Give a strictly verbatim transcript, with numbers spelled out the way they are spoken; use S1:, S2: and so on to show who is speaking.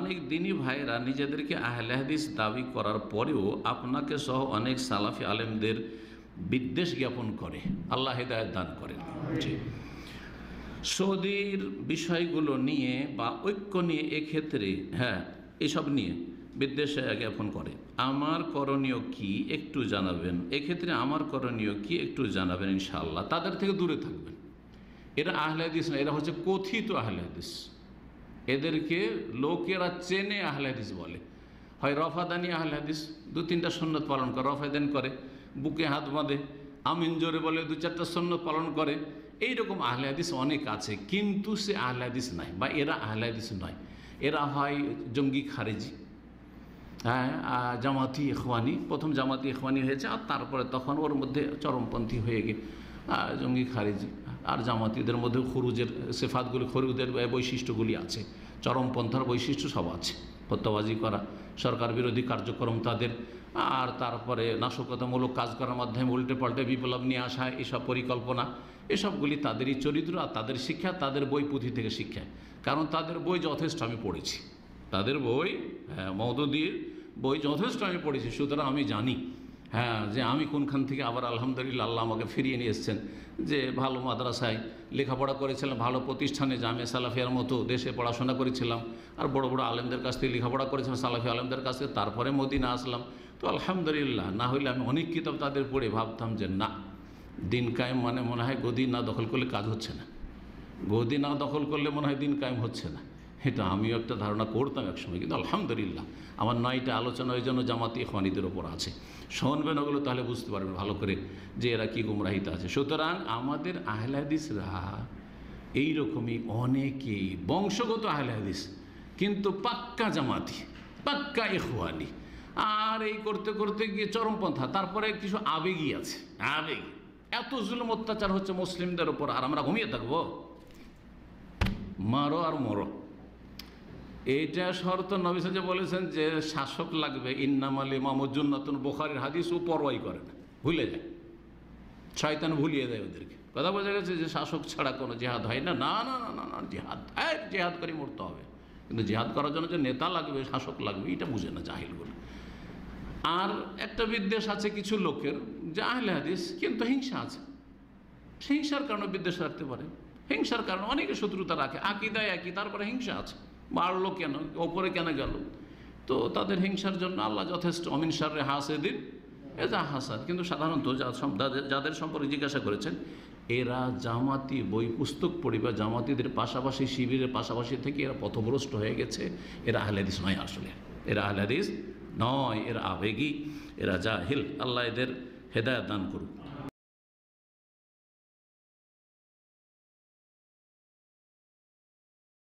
S1: অনেক দিনী ভাইরা নিজেদেরকে আহলে হাদিস দাবি করার পরেও আপনাকে সহ অনেক সালাফি আলেমদের বিদ্বেষ জ্ঞাপন করে। আল্লাহ হিদায়াত দান করেন। জি, সৌদির বিষয়গুলো নিয়ে বা ঐক্য নিয়ে এক্ষেত্রে হ্যাঁ এসব নিয়ে বিদ্বেষ জ্ঞাপন করে। আমার করণীয় কি একটু জানাবেন? এক্ষেত্রে আমার করণীয় কি একটু জানাবেন ইনশাআল্লাহ। তাদের থেকে দূরে থাকবেন। এরা আহলে হাদিস না, এরা হচ্ছে কথিত আহলে হাদিস। এদেরকে লোকেরা চেনে আহলে হাদিস বলে। হয় রফাদানি আহলে হাদিস, দু তিনটা সুন্নত পালন করে, রফাদান করে, বুকে হাত বাঁধে, আমিন জোরে বলে, দু চারটা সুন্নত পালন করে। এইরকম আহলে হাদিস অনেক আছে, কিন্তু সে আহলে হাদিস নাই বা এরা আহলে হাদিস নয়। এরা হয় জঙ্গি খারেজি, হ্যাঁ জামাতি ইখওয়ানি, প্রথম জামাতি ইখওয়ানি হয়েছে আর তারপরে তখন ওর মধ্যে চরমপন্থী হয়ে গিয়ে জঙ্গি খারেজি। আর জামাতিদের মধ্যে খুরুজের সেফাতগুলি, খুরুজের বৈশিষ্ট্যগুলি আছে, চরমপন্থার বৈশিষ্ট্য সব আছে। হত্যাবাজি করা, সরকার বিরোধী কার্যক্রম তাদের, আর তারপরে নাশকতামূলক কাজ করার মাধ্যমে উল্টে পাল্টে বিপ্লব নিয়ে আসা, এসব পরিকল্পনা, এসবগুলি তাদেরই চরিত্র আর তাদের শিক্ষা, তাদের বই পুঁথি থেকে শিক্ষা। কারণ তাদের বই যথেষ্ট আমি পড়েছি, তাদের বই হ্যাঁ মওদুদীর বই যথেষ্ট আমি পড়েছি। সুতরাং আমি জানি হ্যাঁ যে আমি কোনখান থেকে আবার আলহামদুলিল্লাহ আল্লাহ আমাকে ফিরিয়ে নিয়ে এসেছেন। যে ভালো মাদ্রাসায় লেখাপড়া করেছিলাম, ভালো প্রতিষ্ঠানে জামে সালাফিয়ার মতো দেশে পড়াশোনা করেছিলাম, আর বড় বড় আলেমদের কাছ থেকে লেখাপড়া করেছিলাম, সালাফি আলেমদের কাছ থেকে, তারপরে মদিনা আসলাম। তো আলহামদুলিল্লাহ, না হইলে আমি অনেক কিতাব তাদের পড়ে ভাবতাম যে না, দিন কায়েম মানে মনে হয় গদি না দখল করলে কাজ হচ্ছে না, গদি না দখল করলে মনে হয় দিন কায়েম হচ্ছে না। এটা আমিও একটা ধারণা করতাম একসময়, কিন্তু আলহামদুলিল্লাহ আমার নয়টা আলোচনা ওই জন্য জামাতি ইখওয়ানিদের ওপর আছে। শুনবেন ওগুলো, তাহলে বুঝতে পারবেন ভালো করে যে এরা কী গুমরাহিতে আছে। সুতরাং আমাদের আহলে হাদিসরা এইরকমই অনেকেই বংশগত আহলে হাদিস, কিন্তু পাক্কা জামাতি, পাক্কা ইখওয়ানি, আর এই করতে করতে গিয়ে চরমপন্থা। তারপরে কিছু আবেগী আছে, আবেগ। এত জুলুম অত্যাচার হচ্ছে মুসলিমদের ওপর, আর আমরা ঘুমিয়ে থাকবো? মারো আর মরো, এইটা শর্ত। নবী সাল্লাল্লাহু আলাইহি ওয়াসাল্লাম বলেছেন যে শাসক লাগবে, ইন্নামাল ইমামু জুন্নাতুন, বুখারীর হাদিস। ও পরোয়াই করে না, ভুলে যায়, শয়তান ভুলিয়ে দেয় ওদেরকে। কথা বোঝা গেছে যে শাসক ছাড়া কোনো জিহাদ হয় না। না না না না জিহাদ, হ্যাঁ জিহাদ করে মরতে হবে, কিন্তু জিহাদ করার জন্য যে নেতা লাগবে, শাসক লাগবে, এটা বুঝে না জাহিলগুলো। আর একটা বিদ্বেষ আছে কিছু লোকের, যে আহলে হাদিস কিন্তু হিংসা আছে, হিংসার কারণে বিদ্বেষ রাখতে পারে, হিংসার কারণে অনেকে শত্রুতা রাখে, আকিদায় একই, তারপরে হিংসা আছে, বাড়লো কেন, ওপরে কেন গেল, তো তাদের হিংসার জন্য আল্লাহ যথেষ্ট। অমিন শাররি হাসিদিন ইযা হাসাদ। কিন্তু সাধারণত যাদের সম্পর্কে জিজ্ঞাসা করেছেন, এরা জামাতি বই পুস্তক পড়ি বা জামাতিদের পাশাপাশি শিবিরের পাশাপাশি থেকে এরা পথভ্রষ্ট হয়ে গেছে। এরা আহলে হাদিস নয়, আসলে এরা আহলে হাদিস নয়, এরা আবেগী, এরা জাহিল। আল্লাহ এদের হেদায়েত দান করুক।